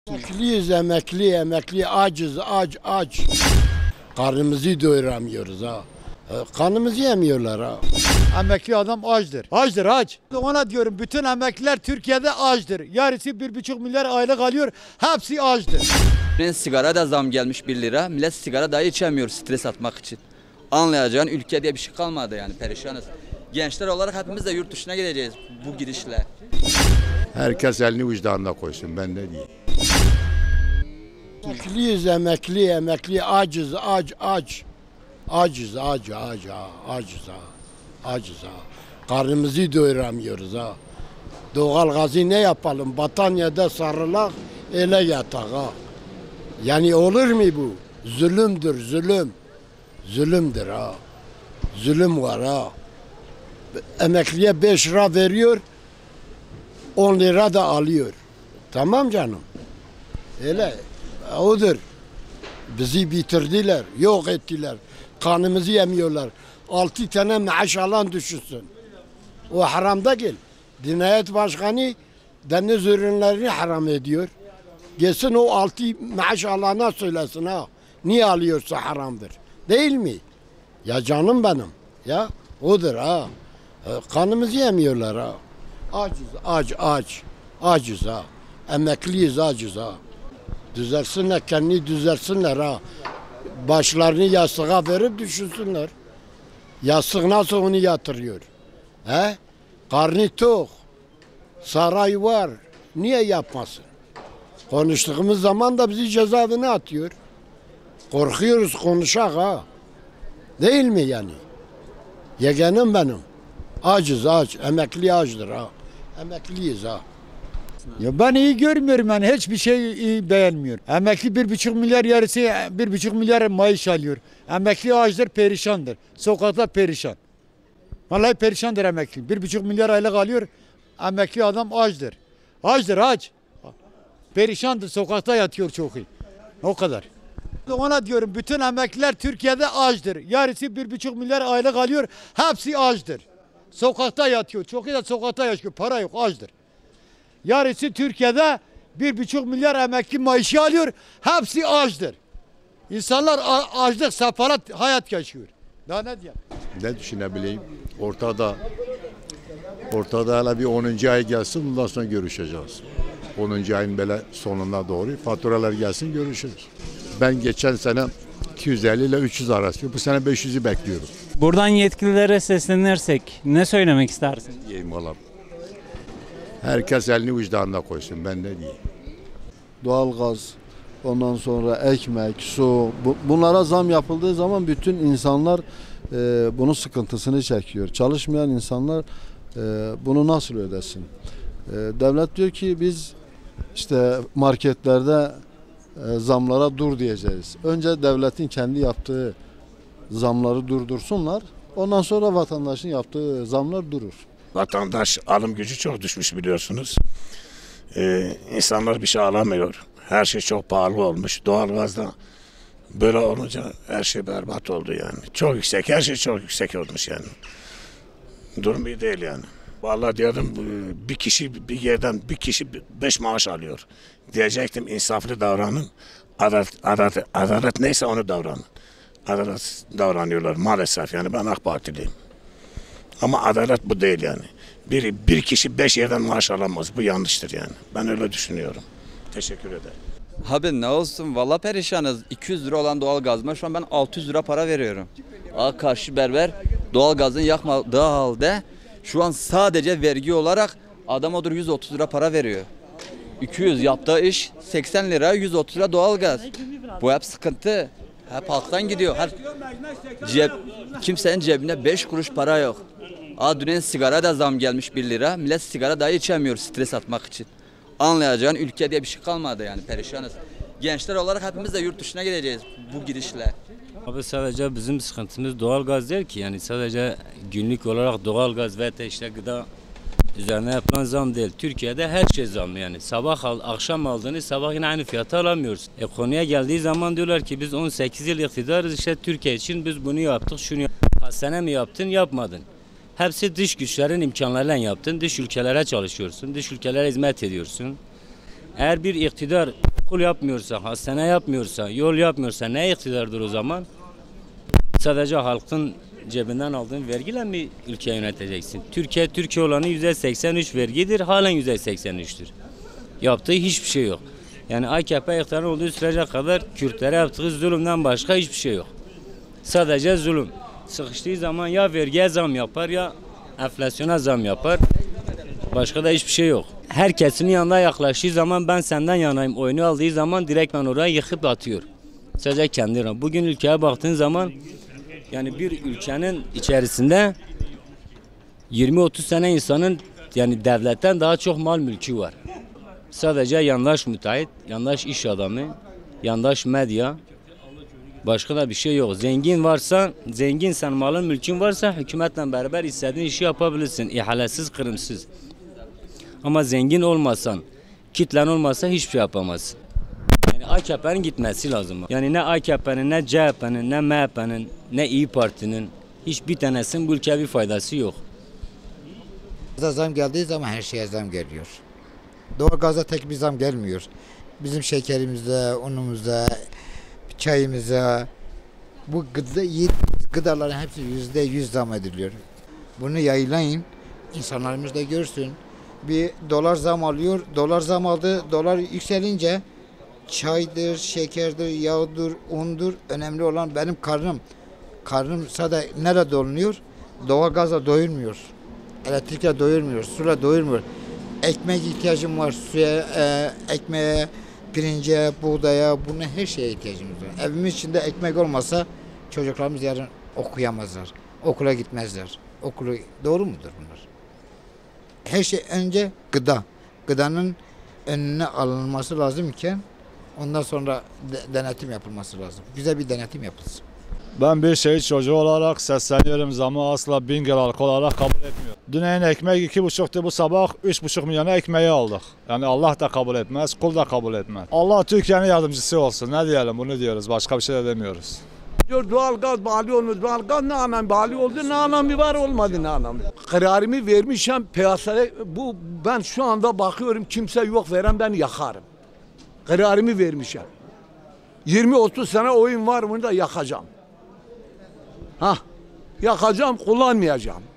Emekliyiz, emekli, acız, aç. Karnımızı doyuramıyoruz ha. Kanımızı yemiyorlar ha. Emekli adam açtır. Açtır aç. Ona diyorum bütün emekliler Türkiye'de açtır. Yarısı 1,5 milyar aylık alıyor. Hepsi açtır. Sigara da zam gelmiş 1 lira. Millet sigara dahi içemiyor stres atmak için. Anlayacağın ülke diye bir şey kalmadı yani perişanız. Gençler olarak hepimiz de yurt dışına gideceğiz bu girişle. Herkes elini vicdanına koysun, ben ne diyeyim. Emekliyiz, emekli, acız, aç. Acız ha. Karnımızı doyuramıyoruz ha. Doğal gazı ne yapalım? Batanya'da sarılak, ele yatak ha. Yani olur mu bu? Zulümdür, zulüm. Zulümdür ha. Zulüm var ha. Emekliye 5 lira veriyor, 10 lira da alıyor. Tamam canım. Öyle. Odur. Bizi bitirdiler, yok ettiler. Kanımızı yemiyorlar. 6 tane maaş alan düşünsün. O haramda gel. Dinayet Başkanı deniz ürünlerini haram ediyor. Gelsin o 6 maaş alana söylesin ha. Niye alıyorsa haramdır. Değil mi? Ya canım benim. Ya odur ha. Kanımızı yemiyorlar ha. Acız ha. Emekliyiz, acız ha. Düzelsinler, kendini düzelsinler ha. Başlarını yastığa verip düşünsünler. Yastık nasıl onu yatırıyor? He? Karnı tok. Saray var. Niye yapmasın? Konuştuğumuz zaman da bizi cezaevine atıyor. Korkuyoruz konuşak ha. Değil mi yani? Yeğenim benim. Acız. Emekli acıdır ha. Emekliyiz ha. Ya ben iyi görmüyorum yani hiçbir şey iyi beğenmiyorum. Emekli 1,5 milyar yarısı 1,5 milyar maaş alıyor. Emekli açtır, perişandır. Sokakta perişan. Vallahi perişandır emekli. 1,5 milyar aylık alıyor. Emekli adam açtır. Aç. Perişandır, sokakta yatıyor çok iyi. O kadar. Ona diyorum bütün emekliler Türkiye'de açtır. Yarısı 1,5 milyar aylık alıyor. Hepsi açtır. Sokakta yatıyor. Çok iyi de sokakta yaşıyor. Para yok, açtır. Yarısı Türkiye'de 1,5 milyar emekli maaşı alıyor. Hepsi açtır. İnsanlar açlık, sefalet hayat yaşıyor. Daha ne diyeyim? Ne düşünebileyim? Ortada hele bir 10. ay gelsin, bundan sonra görüşeceğiz. 10. ayın böyle sonuna doğru faturalar gelsin, görüşürüz. Ben geçen sene 250 ile 300 arası, bu sene 500'ü bekliyorum. Buradan yetkililere seslenirsek ne söylemek istersin? Diyeyim valla. Herkes elini vicdanına koysun, ben ne diyeyim. Doğalgaz, ondan sonra ekmek, su, bunlara zam yapıldığı zaman bütün insanlar bunun sıkıntısını çekiyor. Çalışmayan insanlar bunu nasıl ödesin? Devlet diyor ki biz işte marketlerde zamlara dur diyeceğiz. Önce devletin kendi yaptığı zamları durdursunlar. Ondan sonra vatandaşın yaptığı zamlar durur. Vatandaş alım gücü çok düşmüş biliyorsunuz. İnsanlar bir şey alamıyor. Her şey çok pahalı olmuş. Doğalgazda böyle olunca her şey berbat oldu yani. Çok yüksek, her şey çok yüksek olmuş yani. Durum iyi değil yani. Vallahi diyordum bir kişi 5 maaş alıyor. Diyecektim insaflı davranın. Adalet neyse onu davranın. Adalet davranıyorlar maalesef yani ben AK Partiliyim. Ama adalet bu değil yani. Bir kişi 5 yerden maaş alamaz. Bu yanlıştır yani. Ben öyle düşünüyorum. Teşekkür ederim. Abi ne olsun valla perişanız. 200 lira olan doğal gazıma şu an ben 600 lira para veriyorum. Karşı berber doğal gazın yakmadığı halde şu an sadece vergi olarak adam odur 130 lira para veriyor. 200 yaptığı iş 80 lira 130 lira doğal gaz. Bu hep sıkıntı. Hep halktan gidiyor. Kimsenin cebinde 5 kuruş para yok. Dün sigara da zam gelmiş 1 lira. Millet sigara dahi içemiyor stres atmak için. Anlayacağın ülke diye bir şey kalmadı yani perişanız. Gençler olarak hepimiz de yurt dışına gideceğiz bu girişle. Abi sadece bizim sıkıntımız doğalgaz değil ki yani sadece günlük olarak doğalgaz ve işte gıda üzerine yapılan zam değil. Türkiye'de her şey zam yani. Akşam aldığını sabah yine aynı fiyata alamıyorsun. Konuya geldiği zaman diyorlar ki biz 18 yıl iktidarız işte Türkiye için biz bunu yaptık şunu yaptık. Kaç sene mi yaptın yapmadın. Hepsi dış güçlerin imkanlarıyla yaptın. Dış ülkelere çalışıyorsun. Dış ülkelere hizmet ediyorsun. Eğer bir iktidar okul yapmıyorsa, hastane yapmıyorsa, yol yapmıyorsa ne iktidardır o zaman? Sadece halkın cebinden aldığın vergiyle mi ülkeyi yöneteceksin? Türkiye olanı %83 vergidir, halen %83'tür. Yaptığı hiçbir şey yok. Yani AKP iktidarı olduğu sürece kadar Kürtlere yaptığı zulümden başka hiçbir şey yok. Sadece zulüm. Sıkıştığı zaman ya vergiye zam yapar ya enflasyona zam yapar. Başka da hiçbir şey yok. Herkesin yanına yaklaştığı zaman ben senden yanayım oyunu aldığı zaman direkt ben oraya yıkıp atıyor. Sadece kendi. Bugün ülkeye baktığın zaman yani bir ülkenin içerisinde 20-30 sene insanın yani devletten daha çok mal mülkü var. Sadece yandaş müteahhit, yandaş iş adamı, yandaş medya, başka da bir şey yok. Zengin varsa, zenginsen malın mülkün varsa hükümetle beraber istediğin işi yapabilirsin. İhalesiz, kırımsız. Ama zengin olmasan, kitlen olmasa hiçbir şey yapamazsın. Yani AKP'nin gitmesi lazım. Yani ne AKP'nin, ne CHP'nin, ne MHP'nin, ne İYİ Parti'nin hiçbir tanesinin bu ülkeye bir faydası yok. Zam geldiği zaman her şeye zam geliyor. Doğalgaza tek bir zam gelmiyor. Bizim şekerimize, unumuza, çayımıza, bu gıdaların hepsi %100 zam ediliyor. Bunu yayınlayın, insanlarımız da görsün. Bir dolar zam alıyor, dolar zam aldı, dolar yükselince çaydır, şekerdir, yağdır, undur. Önemli olan benim karnım. Karnım sadece nerede doyuruyor? Doğalgazla doyurmuyor. Elektrikle doyurmuyor, suyla doyurmuyor. Ekmek ihtiyacım var, suya, ekmeğe, pirince, buğdaya, buna her şeye ihtiyacımız var. Evimiz içinde ekmek olmasa çocuklarımız yarın okuyamazlar, okula gitmezler. Doğru mudur bunlar? Her şey önce gıda. Gıdanın önüne alınması lazım iken ondan sonra denetim yapılması lazım. Güzel bir denetim yapılsın. Ben bir şehit çocuğu olarak sesleniyorum, zamı asla Bingöl halkı olarak kabul etmiyor. Dünyanın ekmek 2,5'tu, bu sabah 3,5 milyona ekmeği aldık. Yani Allah da kabul etmez, kul da kabul etmez. Allah Türkiye'nin yardımcısı olsun, ne diyelim, bunu diyoruz, başka bir şey de demiyoruz. Diyor doğalgaz bağlı olmuş, doğalgaz ne anlam bağlı oldu, ne anlamı var olmadı, ne anlamı. Kararımı vermişim piyasaya, ben şu anda bakıyorum kimse yok veren ben yakarım. Kararımı vermişim. 20-30 sene oyun var bunu da yakacağım. Yakacağım, kullanmayacağım.